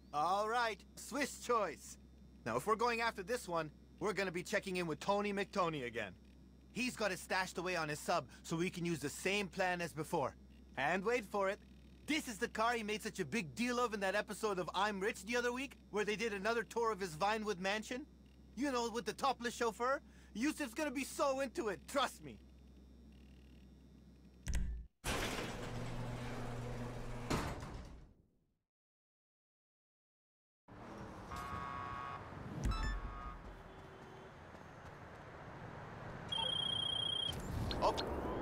All right, Swiss choice. Now, if we're going after this one, we're gonna be checking in with Tony McTony again. He's got it stashed away on his sub, so we can use the same plan as before. And wait for it. This is the car he made such a big deal of in that episode of I'm Rich the other week, where they did another tour of his Vinewood mansion. You know, with the topless chauffeur. Yusuf's gonna be so into it, trust me. Oh.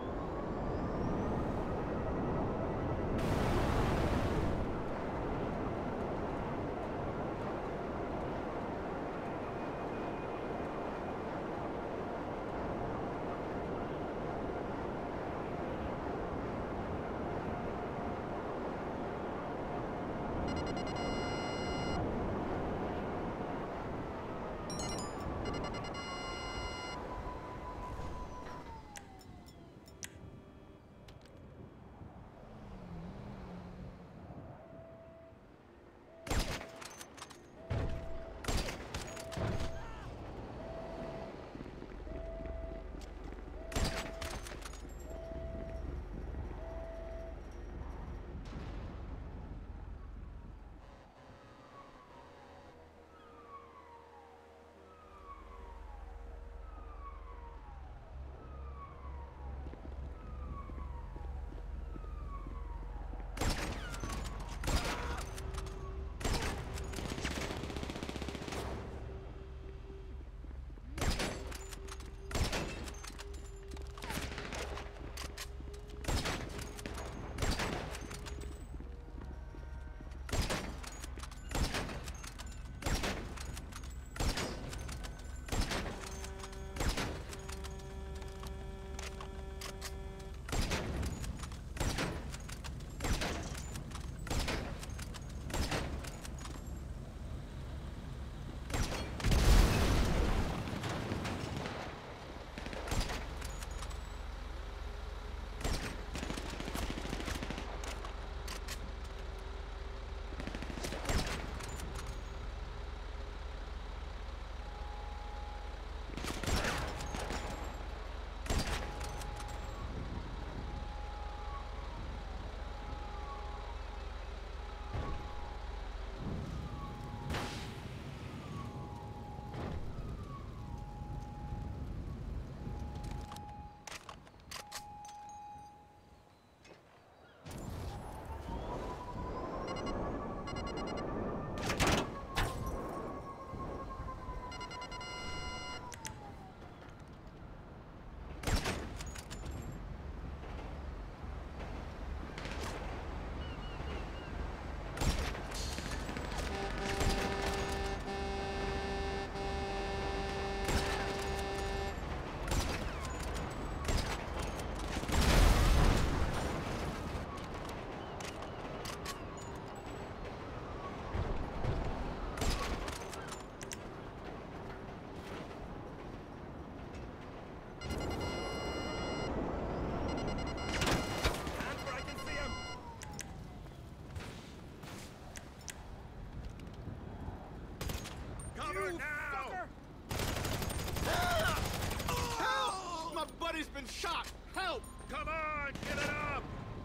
He's been shot! Help! Come on, get it up!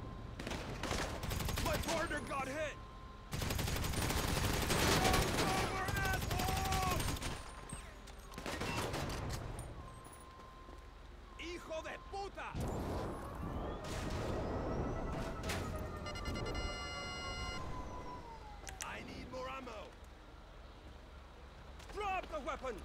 My partner got hit! Over, asshole! Hijo de puta! I need more ammo! Drop the weapon!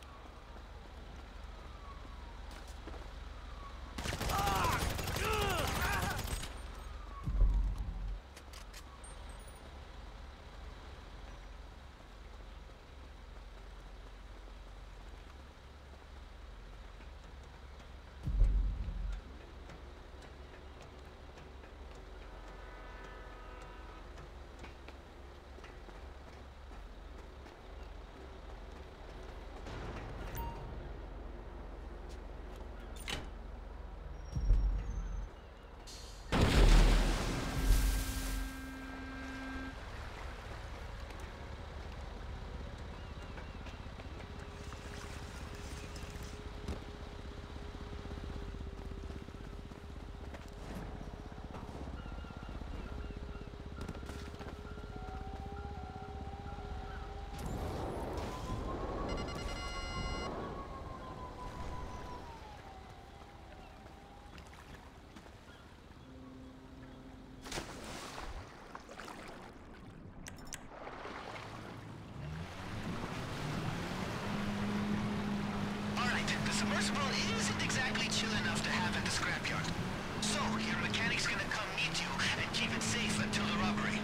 First of all, it isn't exactly chill enough to have in the scrapyard. So, your mechanic's gonna come meet you and keep it safe until the robbery.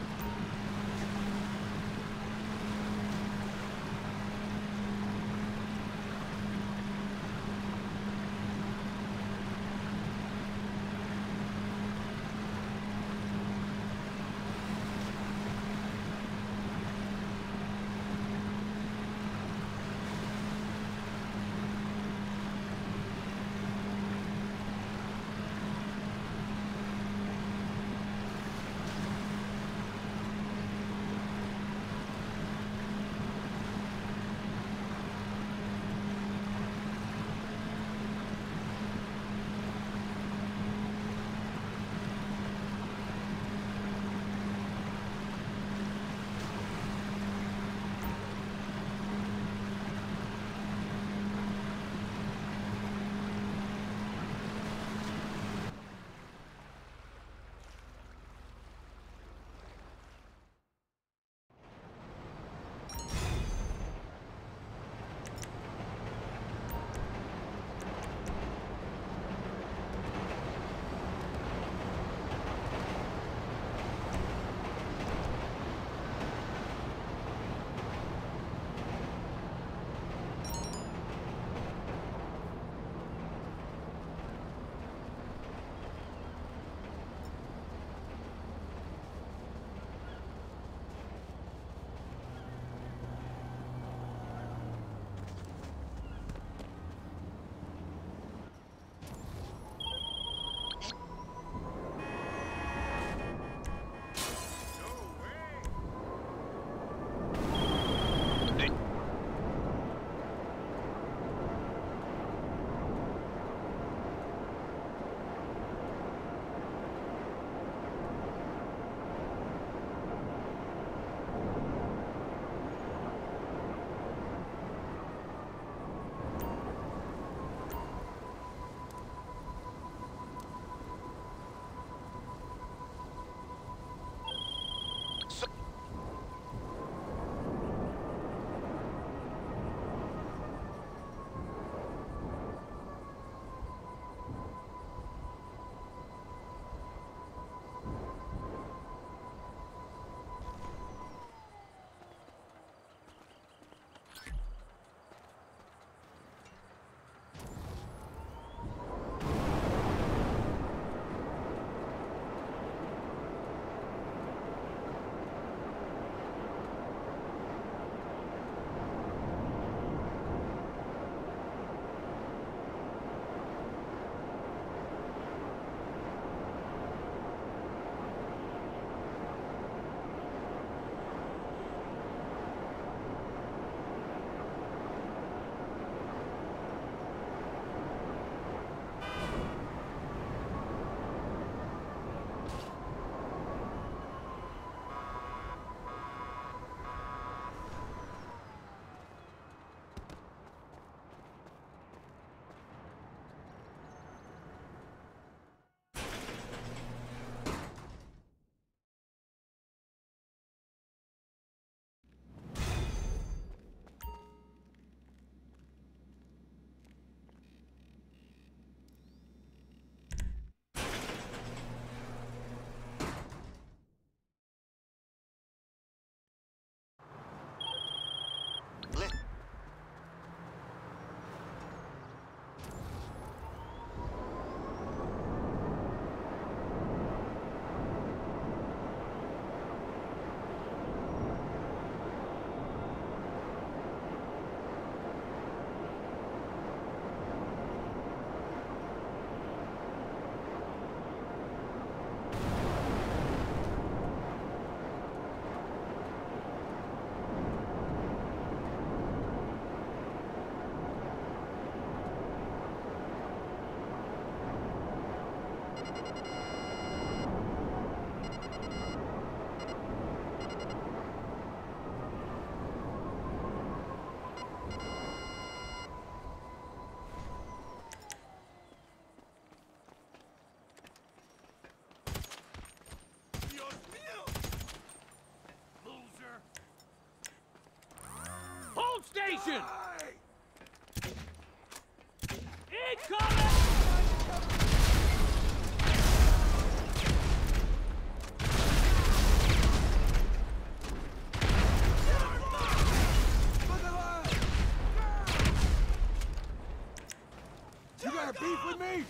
Station! You got a beef with me?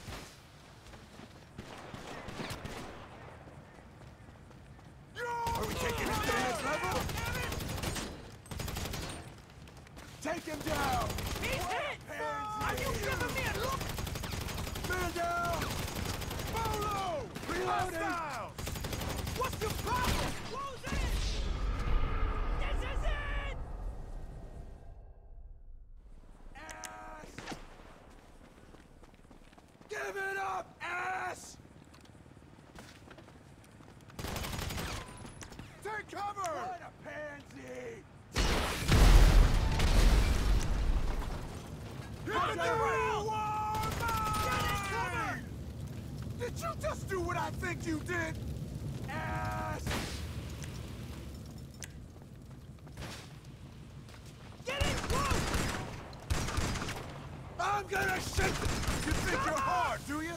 Are we taking him to the next level? Take him down! He's hit! Are you giving me a look? Man down! Bolo! Reloading! What's the problem? Close in! This is it! Ass! Give it up, ass! Take cover! What a pansy! Hit the ground! Get it covered! Did you just do what I think you did? Ass! Get in close! I'm gonna shake it! You think you're hard, do you?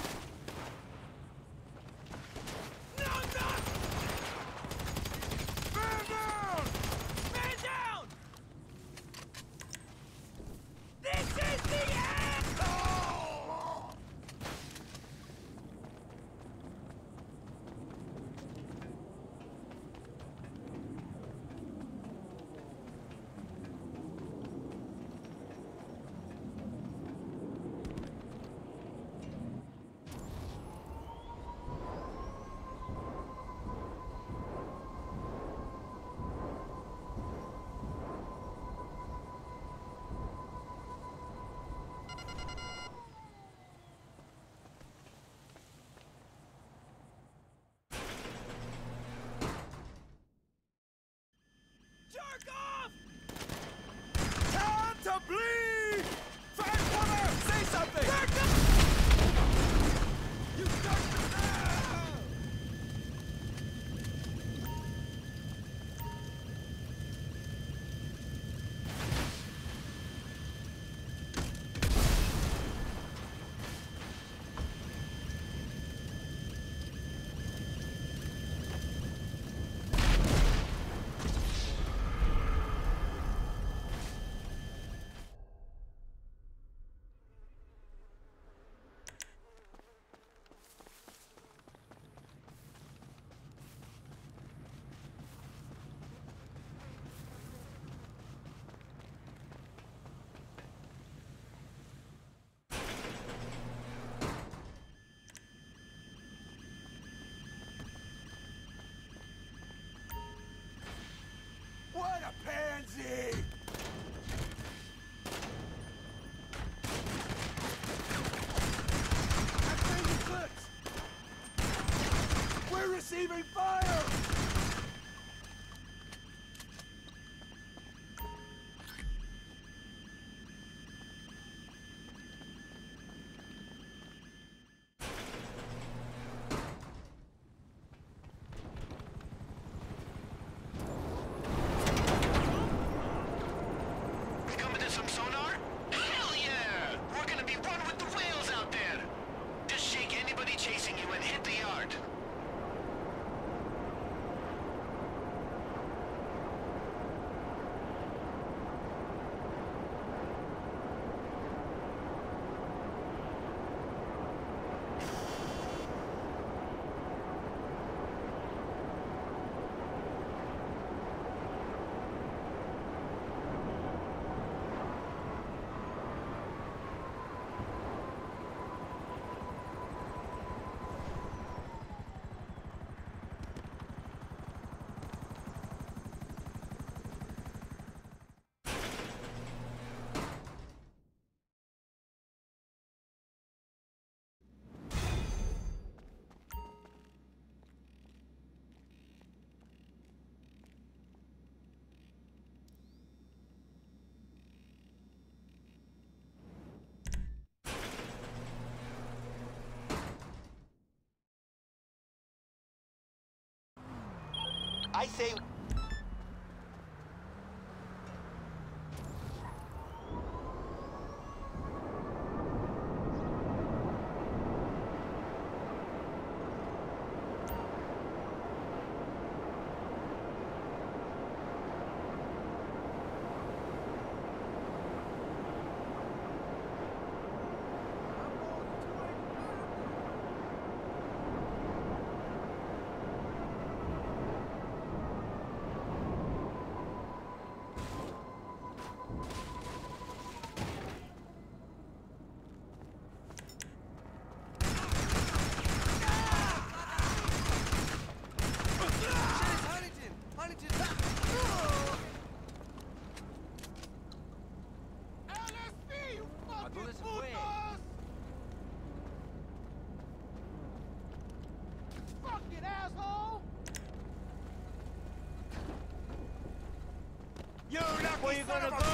No, no! Man down! Man down! This is the end! Oh! Jerk off! Time to bleed! Fast woman, say something! You start to now! What a pansy! That thing eclipsed! We're receiving fire! We coming to some sonar? Hell yeah! We're gonna be one with the whales out there! Just shake anybody chasing you and hit the yard. I say... Where you gonna go?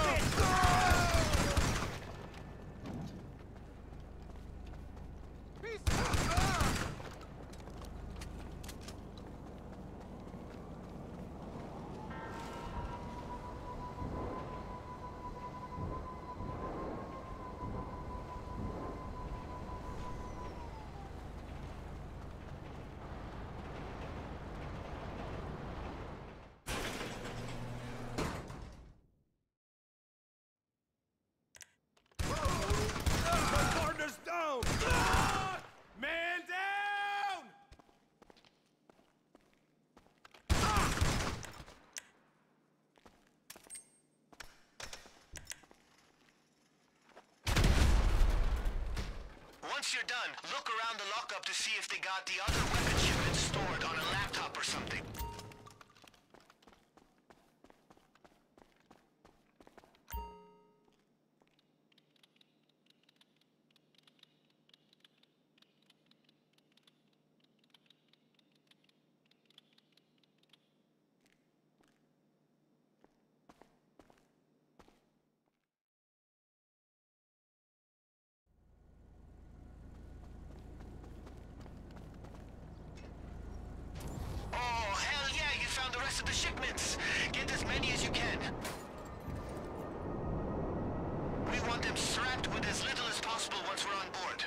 Partner's down! Man down! Once you're done, look around the lockup to see if they got the other weapon shipments stored on a laptop or something. Oh, hell yeah, you found the rest of the shipments. Get as many as you can. We want them strapped with as little as possible once we're on board.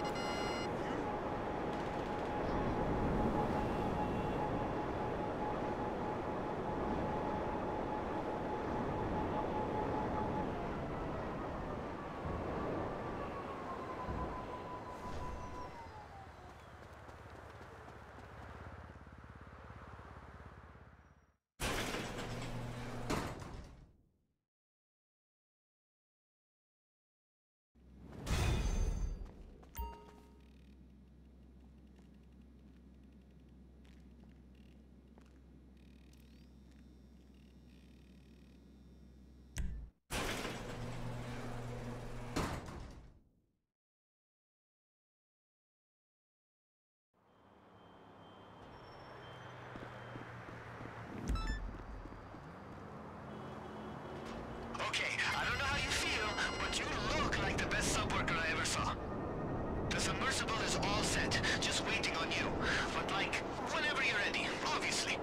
Okay, I don't know how you feel, but you look like the best sub worker I ever saw. The submersible is all set, just waiting on you. But like, whenever you're ready, obviously.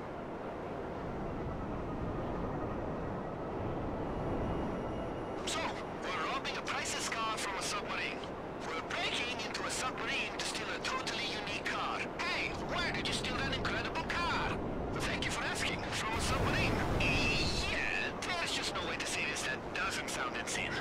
So, we're robbing a priceless car from a submarine. We're breaking into a submarine to steal a totally unique car. Hey, where did you steal that incredible car? Thank you for asking. From a submarine. Yeah, there's just no way to say this that doesn't sound insane.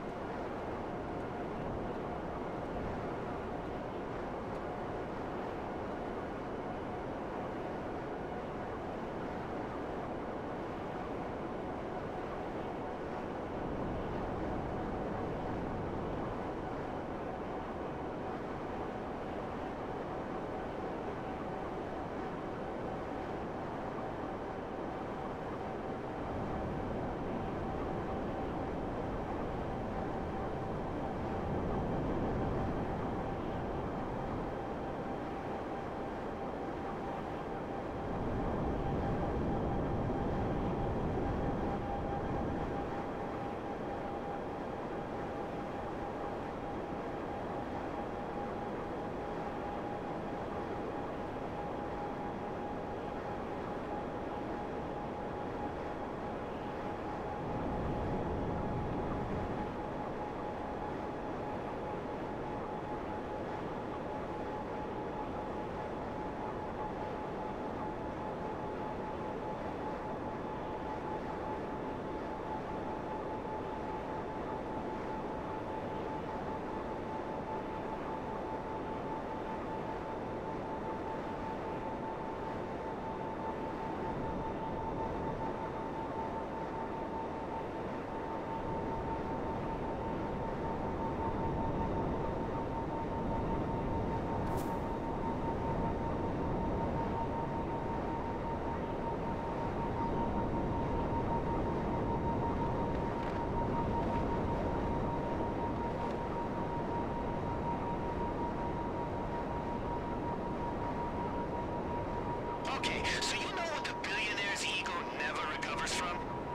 Okay, so you know what the billionaire's ego never recovers from?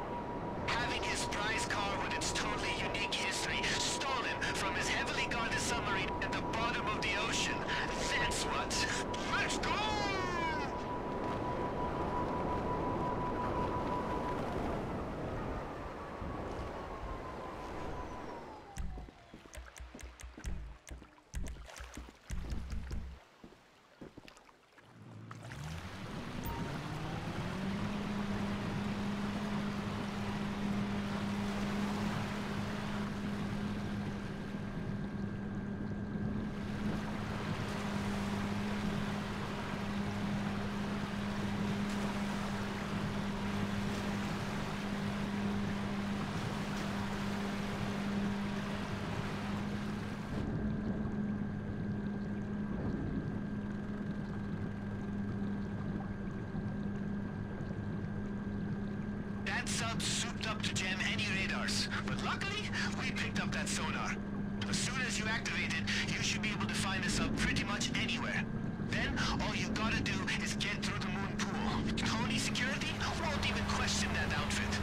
Having his prize car with its totally unique history stolen from his heavily guarded submarine at the bottom of the ocean. That's what. Let's go! That sub souped up to jam any radars, but luckily, we picked up that sonar. As soon as you activate it, you should be able to find the sub pretty much anywhere. Then, all you gotta do is get through the moon pool. Tony Security won't even question that outfit.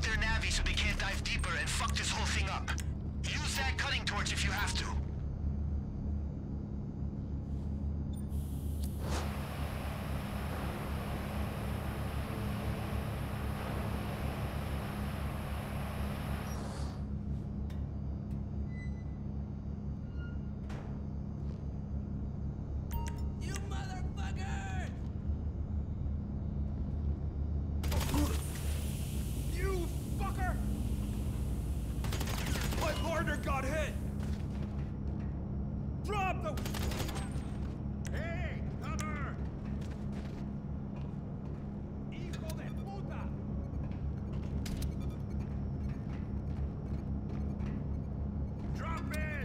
out their navi so they can't dive deeper and fuck this whole thing up. Use that cutting torch if you have to. You motherfucker! You fucker! My partner got hit! Drop the... Hey, cover! Hijo de puta! Drop in!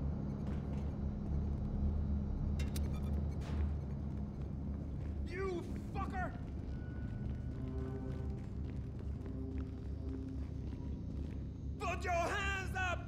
You fucker! Put your hands up!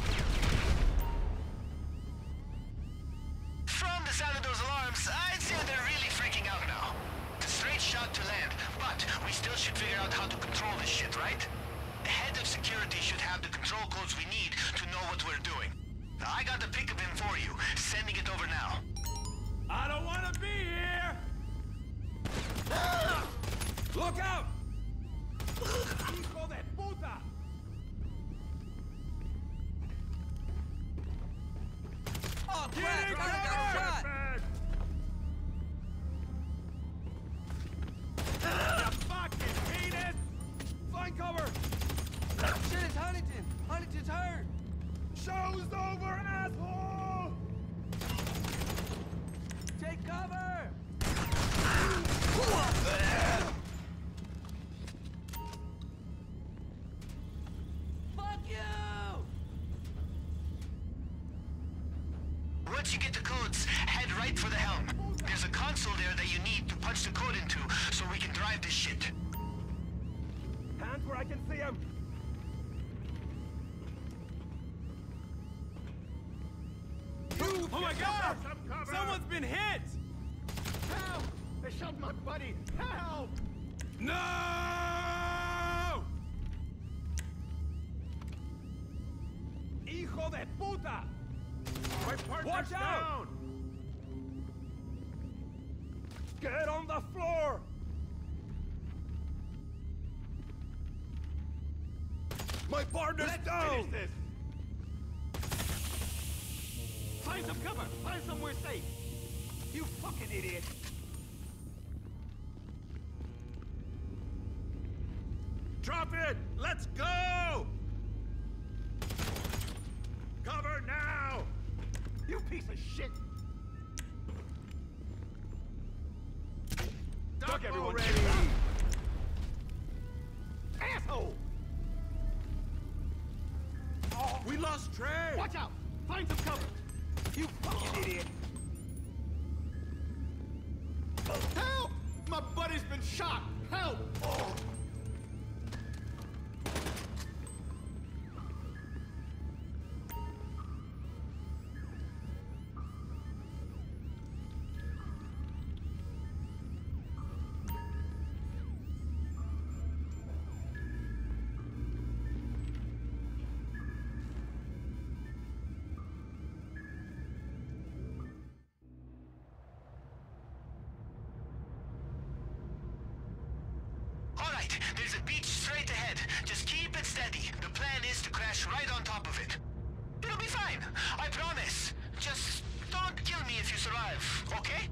From the sound of those alarms, I'd say they're really freaking out now. It's a straight shot to land, but we still should figure out how to control this shit, right? The head of security should have the control codes we need to know what we're doing. I got the pick of him for you, sending it over now. I don't want to be here! Look out! Hijo de puta! Oh, Get crap! it, I got shot! You fucking penis! Find cover! Shit, it's Huntington! Huntington's hurt! Show's over, asshole! Take cover! Fuck you! Once you get the codes, head right for the helm. There's a console there that you need to punch the code into so we can drive this shit. Hands where I can see him! Oh my god! Someone's been hit! Help! They shot my buddy! Help! No! Hijo de puta! My partner's Watch out! down! Get on the floor! My partner's down! Finish this! Find some cover! Find somewhere safe! You fucking idiot! Drop it! Let's go! Cover now! You piece of shit! Duck everyone! already. Asshole! Oh, we lost Trey! Watch out! Find some cover! You fucking idiot! Help! My buddy's been shot! Help! Oh. Alright, there's a beach straight ahead. Just keep it steady. The plan is to crash right on top of it. It'll be fine. I promise. Just don't kill me if you survive, okay?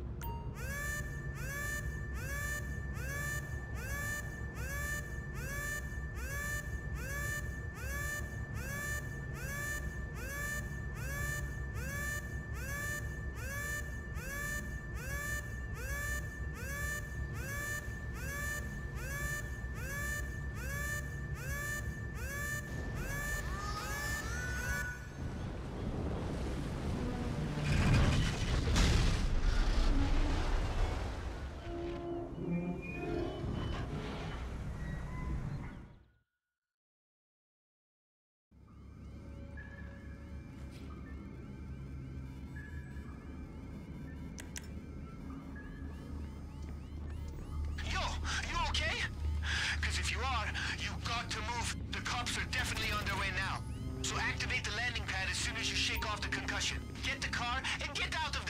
So activate the landing pad as soon as you shake off the concussion. Get the car and get out of